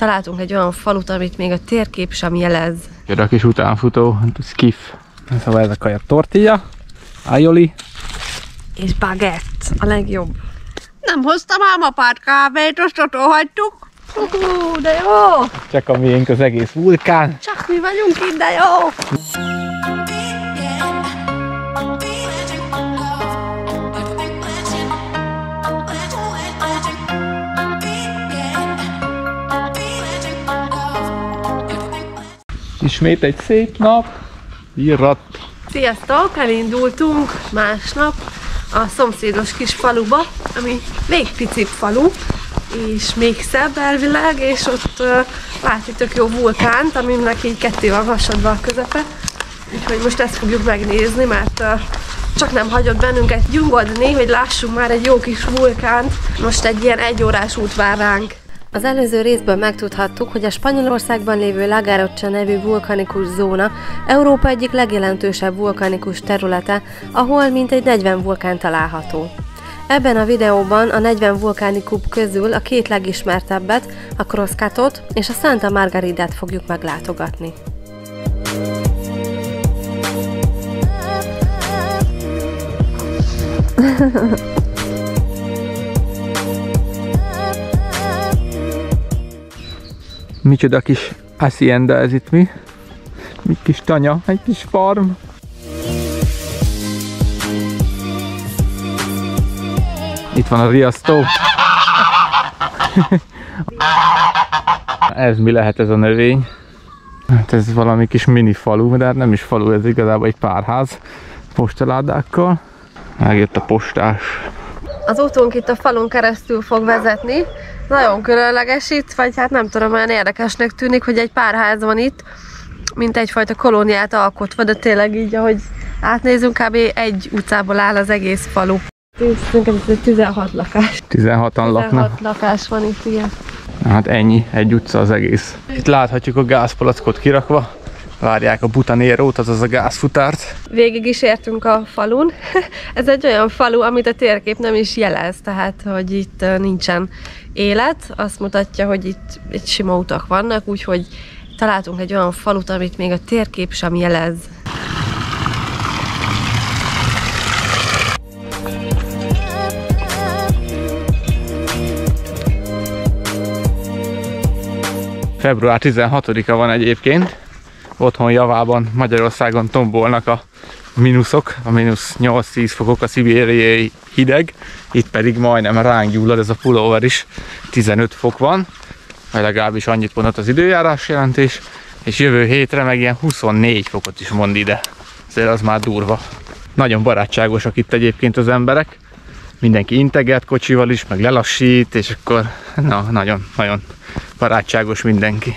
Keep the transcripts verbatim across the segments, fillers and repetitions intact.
találtunk egy olyan falut, amit még a térkép sem jelez. Jön a kis utánfutó, skiff. Szóval ez a kaja tortilla, aioli. És baguette, a legjobb. Nem hoztam ám a párt kávét, azt ott hagytuk. Uhú, de jó! Csak a miénk az egész vulkán. Csak mi vagyunk itt, de jó! Ismét egy szép nap. Virrat. Sziasztok! Elindultunk másnap a szomszédos kis faluba, ami még picibb falu, és még szebb elvileg, és ott uh, látjuk tök jó vulkánt, aminek így ketté van hasadva a közepe. Úgyhogy most ezt fogjuk megnézni, mert uh, csak nem hagyott bennünket nyugodni, hogy lássunk már egy jó kis vulkánt. Most egy ilyen egyórás út vár ránk. Az előző részből megtudhattuk, hogy a Spanyolországban lévő La Garrocha nevű vulkanikus zóna Európa egyik legjelentősebb vulkanikus területe, ahol mintegy negyven vulkán található. Ebben a videóban a negyven vulkáni kúp közül a két legismertebbet, a Croscatot és a Santa Margaritát fogjuk meglátogatni. Micsoda kis hacienda ez itt mi? Egy kis tanya, egy kis farm. Itt van a riasztó. Ez mi lehet ez a növény? Hát ez valami kis mini falu, de hát nem is falu, ez igazából egy párház postaládákkal. Megjött a postás. Az útunk itt a falun keresztül fog vezetni. Nagyon különleges itt, vagy hát nem tudom, olyan érdekesnek tűnik, hogy egy párház van itt, mint egyfajta kolóniát alkotva, de tényleg így, ahogy átnézünk, kb. Egy utcából áll az egész falu. Szerintem ez tizenhat lakás. tizenhatan laknak. tizenhat lakás van itt, igen. Hát ennyi, egy utca az egész. Itt láthatjuk a gázpalackot kirakva. Várják a butanérót, azaz a gázfutárt. Végig is értünk a falun. Ez egy olyan falu, amit a térkép nem is jelez, tehát hogy itt nincsen élet. Azt mutatja, hogy itt, itt sima utak vannak, úgyhogy találtunk egy olyan falut, amit még a térkép sem jelez. február tizenhatodika van egyébként. Otthon javában, Magyarországon tombolnak a mínuszok, a mínusz nyolc-tíz fokok, a szibériai hideg. Itt pedig majdnem ránk gyullad ez a pulóver is, tizenöt fok van, vagy legalábbis annyit mondott az időjárás jelentés, és jövő hétre meg ilyen huszonnégy fokot is mond ide. Ezért az már durva. Nagyon barátságosak itt egyébként az emberek. Mindenki integet kocsival is, meg lelassít, és akkor na, nagyon, nagyon barátságos mindenki.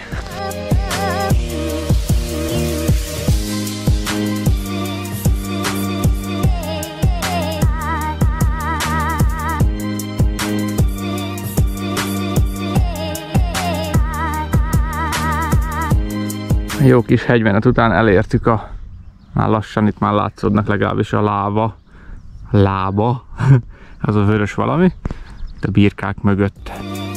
Jó kis hegymenet után elértük a, már lassan itt már látszódnak legalábbis a láva, lába, az a vörös valami, itt a birkák mögött.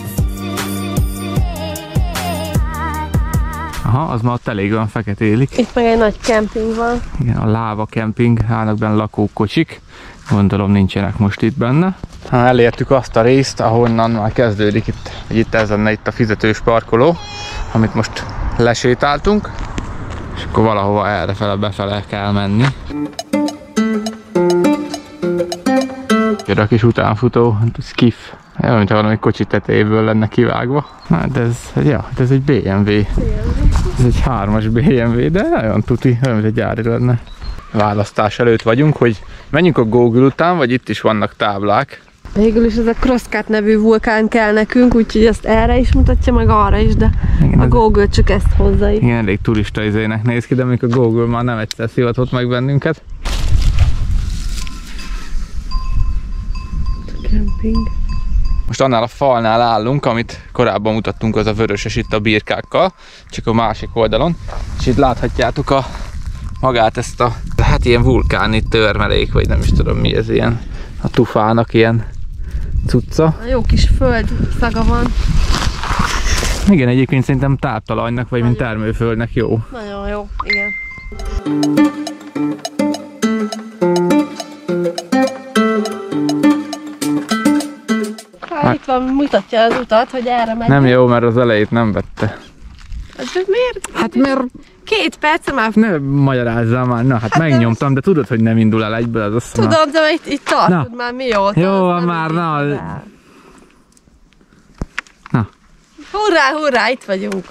Aha, az már ott elég olyan feketélik. Itt meg egy nagy kemping van. Igen, a láva kemping, állnak benne lakókocsik, gondolom nincsenek most itt benne. Ha elértük azt a részt, ahonnan már kezdődik itt, hogy itt ez lenne itt a fizetős parkoló, amit most lesétáltunk, és akkor valahova errefele befele kell menni. Jön a kis utánfutó, skiff, olyan, mintha valami kocsi tetejéből lenne kivágva. Hát ez, ja, ez egy bé em vé. Ez egy hármas bé em vé, de olyan tuti, olyan, mint egy gyári lenne. Választás előtt vagyunk, hogy menjünk a Google után, vagy itt is vannak táblák. Végül is ez a Croscat nevű vulkán kell nekünk, úgyhogy ezt erre is mutatja, meg arra is, de igen, a Google ez... csak ezt hozza itt. Igen, elég turista izének néz ki, de még a Google már nem egyszer szivatott meg bennünket. Camping. Most annál a falnál állunk, amit korábban mutattunk, az a vöröses itt a birkákkal, csak a másik oldalon. És itt láthatjátok a magát ezt a, hát ilyen vulkáni törmelék, vagy nem is tudom mi ez, ilyen a tufának ilyen cucca. A jó kis föld szaga van. Igen, egyébként szerintem táptalajnak, vagy mint termőföldnek jó. Nagyon jó, igen. Hát itt van, mutatja az utat, hogy erre megy. Nem jó, mert az elejét nem vette. Hát miért? Hát mert... Két perc már... Ne magyarázzál már, na hát, hát megnyomtam, de tudod, hogy nem indul el egyből az azt. Tudom, de itt, itt tartod már mióta. Jó, van már, na. Na. Hurrá, hurrá, itt vagyunk.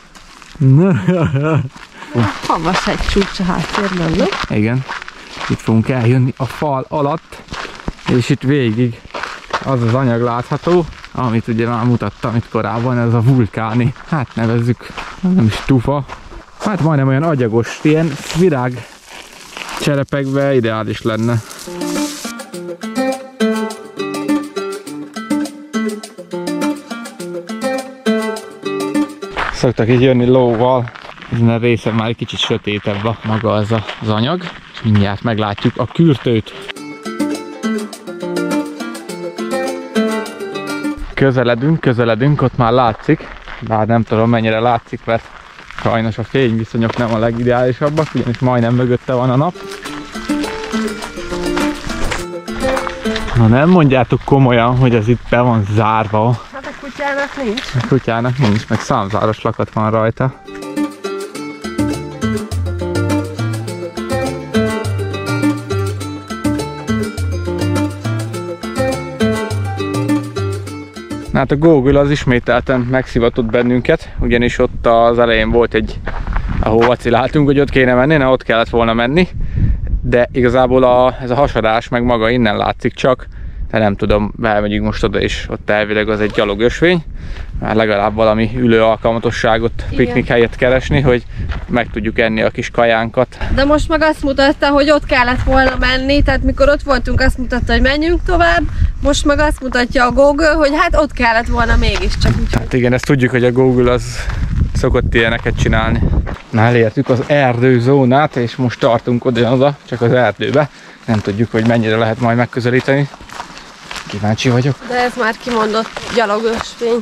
Havas egy csúcs a háttérben, nem? Igen. Itt fogunk eljönni a fal alatt, és itt végig az az anyag látható, amit ugye már mutattam itt korábban, ez a vulkáni, hát nevezzük, nem is tufa. Hát majdnem olyan agyagos, ilyen virág cserepekbe ideális lenne. Szoktak így jönni lóval, ezen a részen már egy kicsit sötétebb a maga az, a, az anyag. Mindjárt meglátjuk a kürtőt. Közeledünk, közeledünk, ott már látszik, bár nem tudom mennyire látszik, mert sajnos a fényviszonyok nem a legideálisabbak, ugyanis majdnem mögötte van a nap. Na nem mondjátok komolyan, hogy ez itt be van zárva. Hát a kutyának nincs. A kutyának nincs, meg számzáros lakat van rajta. Hát a Google az ismételten megszivatott bennünket, ugyanis ott az elején volt egy, ahol vaciláltunk, hogy ott kéne menni, na ott kellett volna menni, de igazából a, ez a hasadás meg maga innen látszik csak, de nem tudom, elmegyünk most oda, és ott elvileg az egy gyalogösvény, már legalább valami ülő alkalmatosságot, piknik helyet keresni, hogy meg tudjuk enni a kis kajánkat. De most meg azt mutatta, hogy ott kellett volna menni, tehát mikor ott voltunk, azt mutatta, hogy menjünk tovább, most meg azt mutatja a Google, hogy hát ott kellett volna mégiscsak. Hát igen, ezt tudjuk, hogy a Google az szokott ilyeneket csinálni. Na, elértük az erdőzónát, és most tartunk oda, csak az erdőbe. Nem tudjuk, hogy mennyire lehet majd megközelíteni. Kíváncsi vagyok. De ez már kimondott gyalogösvény.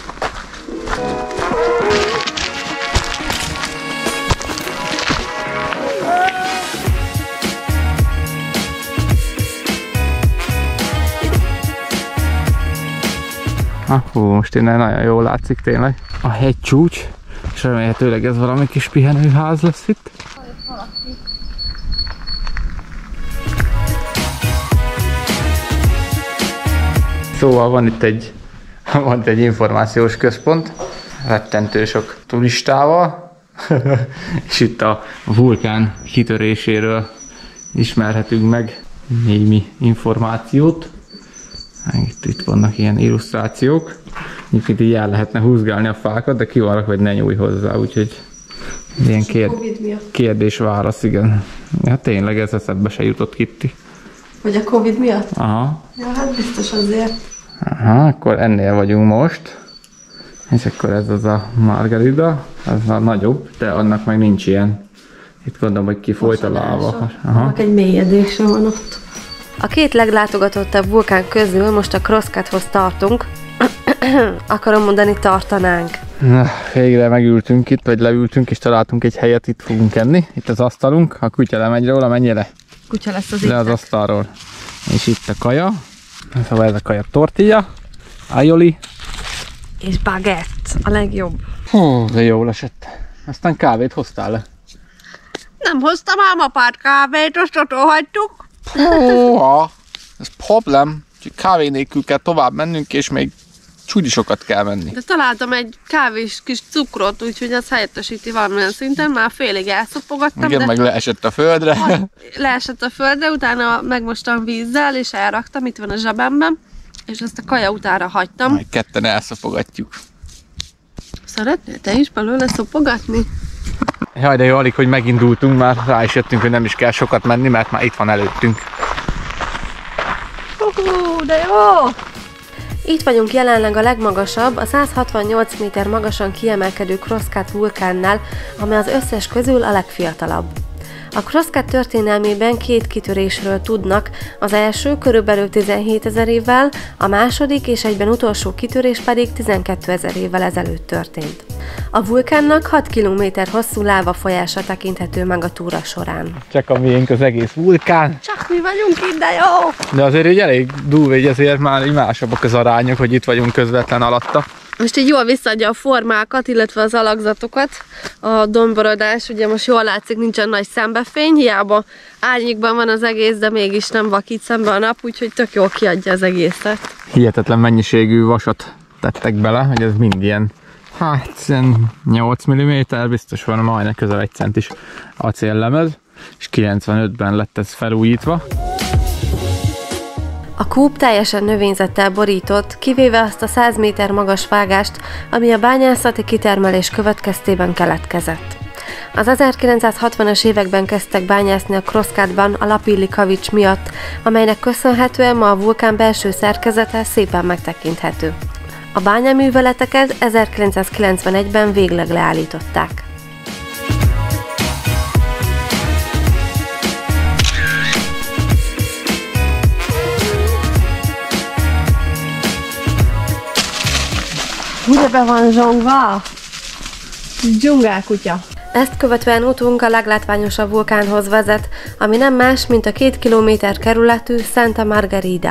Ah, hú, most innen nagyon jól látszik tényleg. A hegycsúcs, és remélhetőleg ez valami kis pihenőház lesz itt. Szóval van itt egy, van itt egy információs központ, rettentő sok turistával, és itt a vulkán kitöréséről ismerhetünk meg némi információt. Itt, itt vannak ilyen illusztrációk. Itt így el lehetne húzgálni a fákat, de ki van rakva, hogy ne nyújj hozzá, úgyhogy ilyen kér... kérdés-válasz, igen. Ja, tényleg ez eszedbe se jutott Kitti. Hogy a Covid miatt? Aha. Ja, hát biztos azért. Aha, akkor ennél vagyunk most. És akkor ez az a margarita, az a nagyobb, de annak meg nincs ilyen. Itt gondolom, hogy kifolyt a láva. Annak egy mélyedése van ott. A két leglátogatottabb vulkán közül most a Crosscuthoz tartunk. Akarom mondani, tartanánk. Na, végre megültünk itt, vagy leültünk, és találtunk egy helyet, itt fogunk enni. Itt az asztalunk, a kutya lemegy róla, menj le. Kutya lesz az le az asztalról. És itt a kaja. Szóval ez a kaja tortilla, aioli. És baguette, a legjobb. Hú, de jól esett. Aztán kávét hoztál le? Nem hoztam ám apát kávét, azt ott hagytuk. Húha, ez problem. Kávé nélkül kell tovább mennünk, és még csúgyi sokat kell menni. De találtam egy kávés kis cukrot, úgyhogy az helyettesíti valamilyen szinten. Már félig elszopogattam. Igen, de meg leesett a földre. Leesett a földre, utána megmostam vízzel, és elraktam, itt van a zsebemben. És ezt a kaja utára hagytam. Majd ketten elszopogatjuk. Szeretnél te is belőle szopogatni? Jaj, de jó, alig, hogy megindultunk, már rá is jöttünk, hogy nem is kell sokat menni, mert már itt van előttünk. Hú, de jó! Itt vagyunk jelenleg a legmagasabb, a száz hatvannyolc méter magasan kiemelkedő Crosscut vulkánnál, amely az összes közül a legfiatalabb. A Crosscat történelmében két kitörésről tudnak, az első körülbelül tizenhétezer évvel, a második és egyben utolsó kitörés pedig tizenkétezer évvel ezelőtt történt. A vulkánnak hat kilométer hosszú láva folyása tekinthető meg a túra során. Csak a miénk az egész vulkán. Csak mi vagyunk itt, de jó! De azért így elég durva, így azért már így másabbak az arányok, hogy itt vagyunk közvetlen alatta. Most így jól visszaadja a formákat, illetve az alakzatokat. A domborodás, ugye most jól látszik, nincsen nagy szembefény, hiába árnyékban van az egész, de mégis nem vakít szembe a nap, úgyhogy tök jól kiadja az egészet. Hihetetlen mennyiségű vasat tettek bele, hogy ez mind ilyen, hát nyolc milliméter, biztos van majdnem közel egy centis acéllemez, és kilencvenötben lett ez felújítva. A kúp teljesen növényzettel borított, kivéve azt a száz méter magas vágást, ami a bányászati kitermelés következtében keletkezett. Az ezerkilencszázhatvanas években kezdtek bányászni a Crosscatban a lapilli kavics miatt, amelynek köszönhetően ma a vulkán belső szerkezete szépen megtekinthető. A bányaműveleteket ezerkilencszázkilencvenegyben végleg leállították. Ugye be van zsongva? Dzsungálkutya. Ezt követően utunk a leglátványosabb vulkánhoz vezet, ami nem más, mint a két kilométer kerületű Santa Margarida.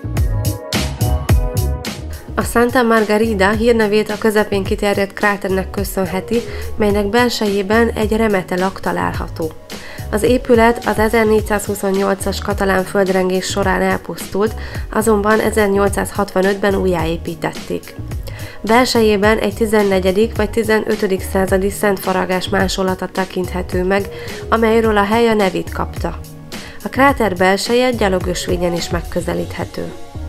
A Santa Margarida hírnevét a közepén kiterjedt kráternek köszönheti, melynek belsejében egy remetelak található. Az épület az ezernégyszázhuszonnyolcas katalán földrengés során elpusztult, azonban ezernyolcszázhatvanötben újjáépítették. Belsejében egy tizennegyedik vagy tizenötödik századi szentfaragás másolata tekinthető meg, amelyről a hely a nevét kapta. A kráter belseje gyalogösvényen is megközelíthető.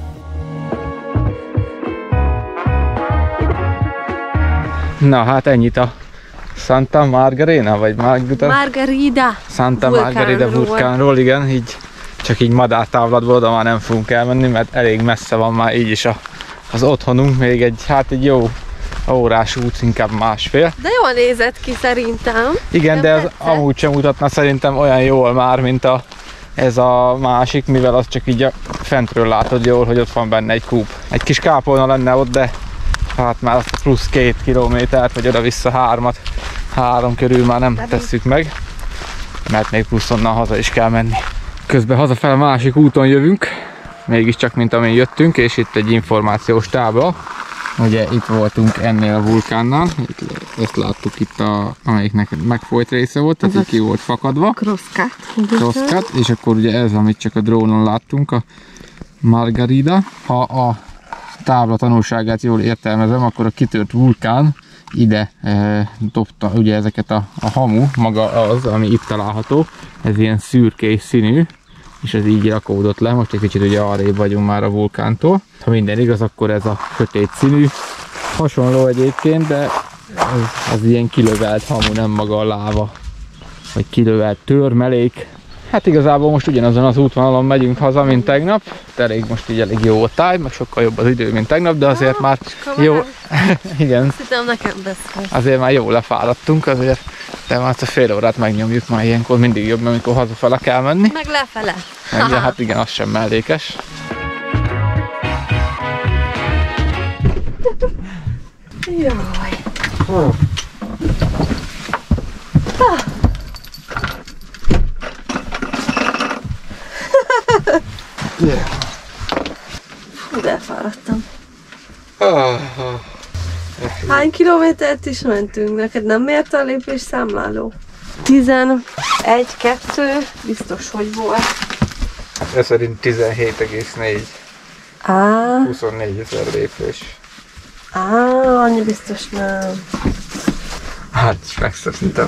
Na hát ennyit a Santa Margarina, vagy Margarita? Margarida. Santa Margarida vulkánról, igen, így csak így madártávlatból oda már nem fogunk elmenni, mert elég messze van már így is a, az otthonunk, még egy, hát egy jó órás út, inkább másfél. De jól nézett ki szerintem. Igen, de ez amúgy sem mutatna szerintem olyan jól már, mint a, ez a másik, mivel az csak így a fentről látod jól, hogy ott van benne egy kúp. Egy kis kápolna lenne ott, de hát már azt plusz két kilométert, vagy oda-vissza hármat, három körül már nem tesszük meg, mert még plusz onnan haza is kell menni. Közben hazafele a másik úton jövünk, mégiscsak mint amin jöttünk, és itt egy információs tábla. Ugye itt voltunk ennél a vulkánnál, itt, ezt láttuk itt, a, amelyiknek megfolyt része volt, tehát itt ki volt fakadva. Crosscat. Crosscat, és akkor ugye ez, amit csak a drónon láttunk, a Margarida. Ha a tábla tanulságát jól értelmezem, akkor a kitört vulkán ide e, dobta ugye ezeket a, a hamu, maga az, ami itt található, ez ilyen szürkés színű, és ez így rakódott le, most egy kicsit ugye arrébb vagyunk már a vulkántól. Ha minden igaz, akkor ez a sötét színű, hasonló egyébként, de ez, ez ilyen kilövelt hamu, nem maga a láva, vagy kilövelt törmelék. Hát igazából most ugyanazon az útvonalon megyünk haza, mint tegnap. Elég most így elég jó a táj, meg sokkal jobb az idő, mint tegnap, de azért már jó... Igen. Szerintem nekem beszélsz. Azért már jól lefáradtunk, azért, de már azt a fél órát megnyomjuk már ilyenkor, mindig jobb, amikor hazafele kell menni. Meg lefele. Meg, de hát igen, az sem mellékes. Jaj. Yeah. Fú, de elfáradtam. Hány kilométert is mentünk? Neked nem mérte a lépés számláló? tizenegy, kettő, biztos, hogy volt. Ez szerint tizenhét egész négy. Á, huszonnégy ezer lépés. á, annyi biztos nem. Hát, megszerintem.